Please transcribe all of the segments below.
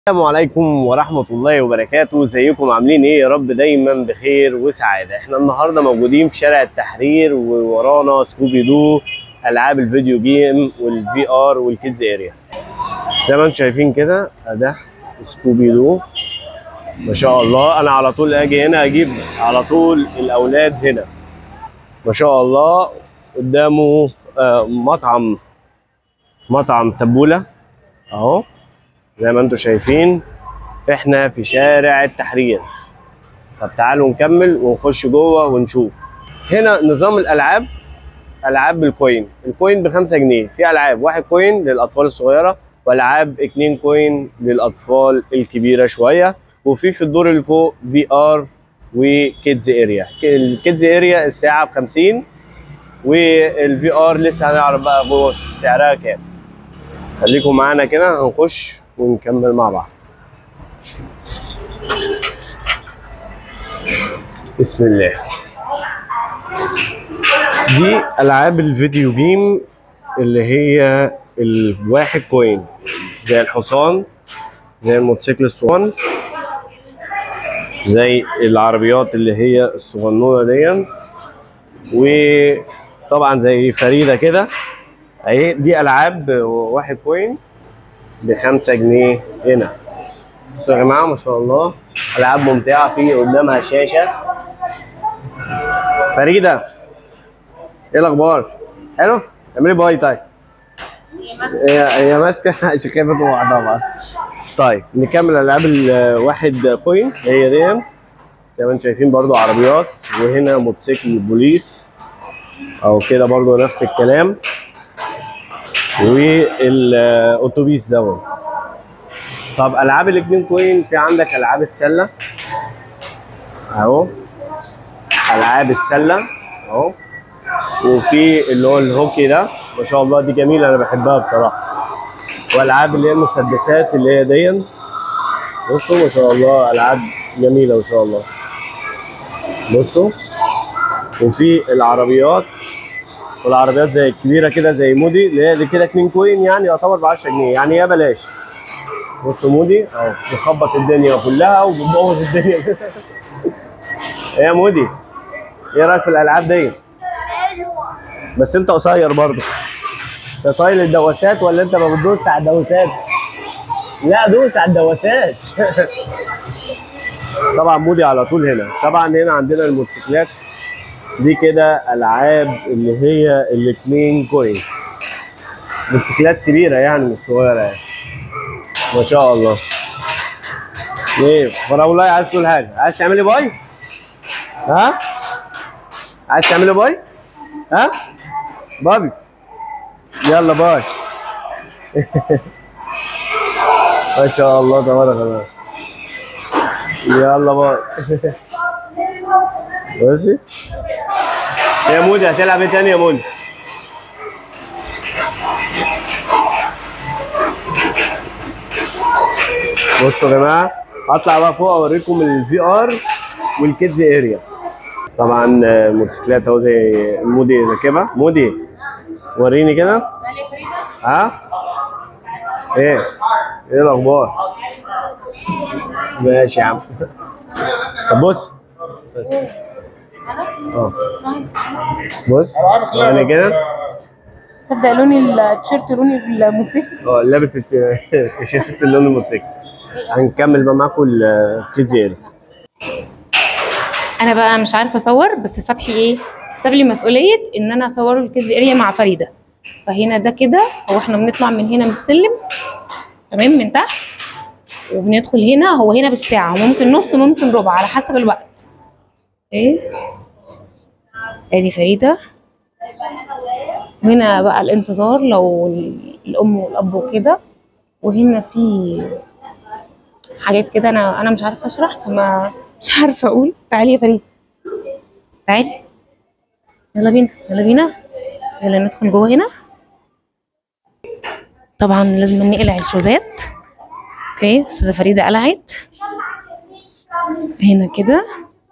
السلام عليكم ورحمة الله وبركاته. ازيكم عاملين ايه؟ يا رب دايما بخير وسعادة. احنا النهاردة موجودين في شارع التحرير وورانا سكوبي دو، العاب الفيديو جيم والفي ار والكيدز اريا. زي ما انتم شايفين كده ده سكوبي دو ما شاء الله. انا على طول اجي هنا اجيب على طول الاولاد هنا ما شاء الله. قدامه مطعم تبولة اهو زي ما انتم شايفين. احنا في شارع التحرير. طب تعالوا نكمل ونخش جوه ونشوف. هنا نظام الالعاب، العاب بالكوين. الكوين ب5 جنيه. في العاب 1 كوين للاطفال الصغيره، والعاب 2 كوين للاطفال الكبيره شويه. وفي الدور اللي فوق في ار وكيدز اريا. الكيدز اريا الساعه ب50، والفي ار لسه هنعرف بقى جوه سعرها كام. خليكم معانا كده هنخش ونكمل مع بعض. بسم الله. دي العاب الفيديو جيم اللي هي ال1 كوين، زي الحصان، زي الموتوسيكل الصغنن، زي العربيات اللي هي الصغنونه دي، وطبعا زي فريده كده اهي. دي العاب 1 كوين ب5 جنيه هنا. بصوا يا جماعه ما شاء الله، العاب ممتعه. في قدامها شاشه. فريده ايه الاخبار؟ حلو؟ اعملي باي. طيب هي ماسكه عشان خايفه تقع طبعا. طيب نكمل العاب ال1 كوين. هي دي زي ما انتم شايفين برضو عربيات، وهنا موتوسيكل البوليس او كده برضو نفس الكلام، والاتوبيس دوت. طب العاب ال2 كوين، في عندك العاب السله اهو، العاب السله اهو، وفي اللي هو الهوكي ده ما شاء الله. دي جميله انا بحبها بصراحه. والعاب اللي هي المسدسات اللي هي دي، بصوا ما شاء الله العاب جميله ما شاء الله. بصوا. وفي العربيات، والعربيات زي الكبيره كده زي مودي اللي هي دي كده 2 كوين، يعني يعتبر ب10 جنيه، يعني يا بلاش. بصوا مودي اهو بيخبط الدنيا كلها وبتبوظ الدنيا. يا مودي ايه رايك في الالعاب دي؟ بس انت قصير برضه. انت طايل الدواسات ولا انت ما بتدوس على الدواسات؟ لا دوس على الدواسات. طبعا مودي على طول هنا. طبعا هنا عندنا الموتوسيكلات دي كده العاب اللي هي ال2 كوين. موتوسيكلات كبيره يعني مش صغيره يعني ما شاء الله. ايه فراولاي عايز تقول حاجه؟ عايز تعملي باي؟ ها؟ عايز تعملي باي؟ ها؟ بابي يلا باي. ما شاء الله تبارك الله. يلا باي. بصي يا مودي هتلعب ايه تاني يا مودي؟ بصوا يا جماعه هطلع بقى فوق اوريكم الفي ار والكيدز اريا. طبعا موتوسيكلات اهو زي مودي راكبها. مودي وريني كده. ها؟ ايه الاخبار؟ ماشي يا عم. طب بص بص انا كده. تصدق لون التيشيرت لون الموتوسيكل؟ لابس التيشيرت لون الموتوسيكل. هنكمل بقى معاكم الكيدز اريا. انا بقى مش عارفه اصور، بس فتحي ايه ساب لي مسؤوليه ان انا اصور الكيدز اريا مع فريده. فهنا ده كده هو احنا بنطلع من هنا مستلم تمام من تحت، وبندخل هنا. هو هنا بالساعه، وممكن نص ممكن ربع على حسب الوقت. ايه ادي فريده. هنا بقى الانتظار لو الام والاب وكده. وهنا في حاجات كده انا مش عارفه اشرح، فما مش عارفه اقول. تعالي يا فريد تعالي، يلا بينا يلا بينا، يلا ندخل جوه هنا. طبعا لازم نقلع الشوزات. اوكي استاذه فريده قلعت هنا كده.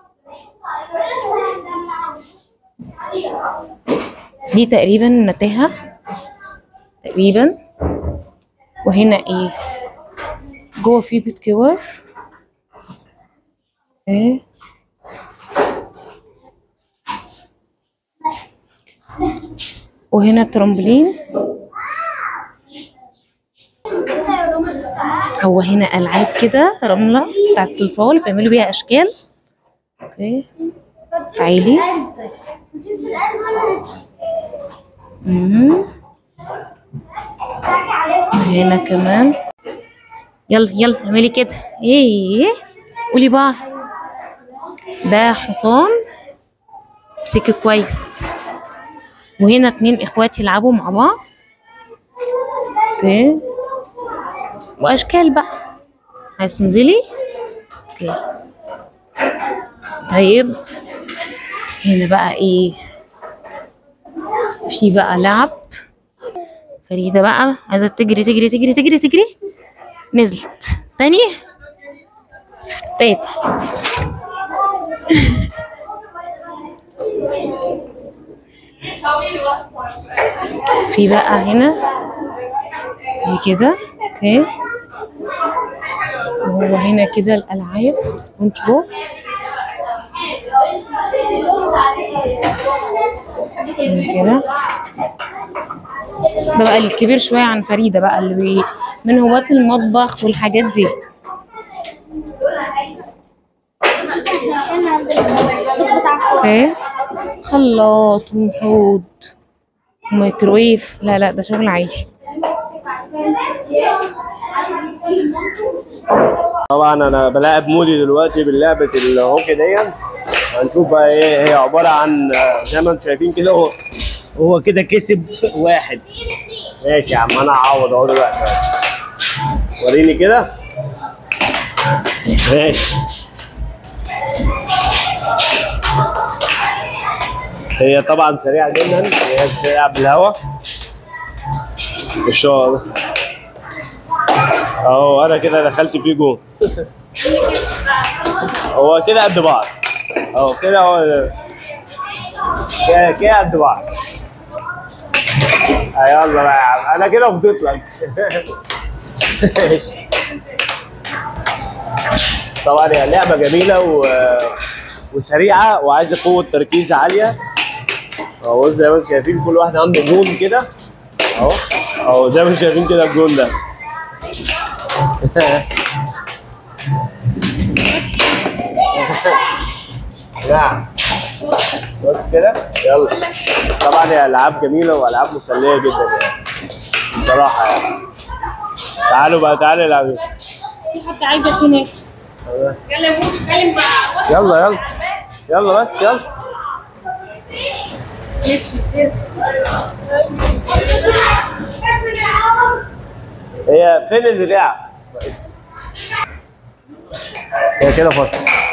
دي تقريبا متاهه تقريبا. وهنا ايه جوه في بيت كور. اوكي. وهنا ترامبلين. هو هنا العاب كده رمله بتاعت صلصال بتعملوا بيها اشكال. اوكي تعالي. هنا كمان. يلا يلا اعملي كده. ايه قولي بقى. ده حصان امسكي كويس. وهنا 2 اخوات يلعبوا مع بعض. اوكي. واشكال بقى. عايز تنزلي؟ اوكي. طيب هنا بقى ايه؟ في بقى لعب. فريدة بقى عايزة تجري تجري تجري تجري تجري. نزلت تاني تالت. في بقى هنا دي كده. اوكي. وهو هنا كده الالعاب سبونج بوب. كده ده بقى الكبير شويه عن فريده بقى اللي من هواة المطبخ والحاجات دي. اوكي. خلاط وحوض وميكرويف. لا لا ده شغل عالي. طبعا انا بلاعب مودي دلوقتي باللعبه الهوكي دي. هنشوف بقى ايه هي عباره عن. زي ما انتم شايفين كده هو كده كسب 1. ماشي يا عم انا هعوض اهو دلوقتي. وريني كده. ماشي. هي طبعا سريعه جدا. هي بتلعب بالهوا. الشغل اهو انا كده دخلت فيه جون. هو كده قد بعض. اهو كده هو كده قد بعض. يلا بقى يا عم انا كده فضيت لك. طبعا هي لعبه جميله وسريعه وعايزه قوه تركيز عاليه. اهو زي ما انتم شايفين كل واحد عنده جون كده. اهو زي ما انتم شايفين كده الجون ده. نعم بس كده. يلا. طبعا هي العاب جميله والعاب مسليه جدا يعني بصراحه يعني. تعالوا بقى تعالوا العبوا. في حد عايزك هناك. يلا يا بوس اتكلم بقى. يلا يلا يلا بس يلا. هي فين البتاع؟ هي كده فصل.